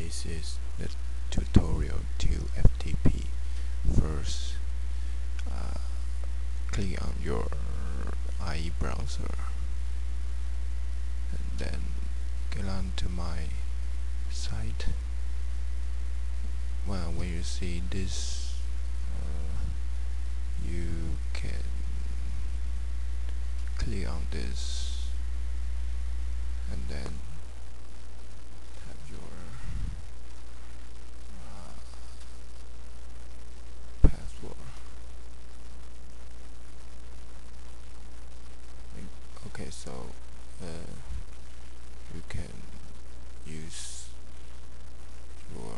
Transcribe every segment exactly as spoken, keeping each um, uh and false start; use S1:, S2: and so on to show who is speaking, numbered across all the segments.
S1: This is the tutorial to F T P. First, uh, click on your I E browser and then get on to my site. Well, when you see this, uh, you can click on this and then have your uh, password. Okay, so uh, you can use your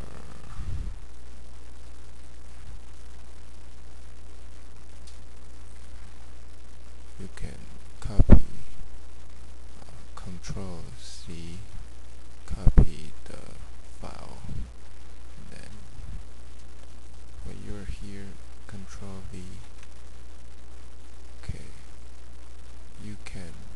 S1: you can copy uh, control C, copy the file, and then when you're here, control V. Okay, you can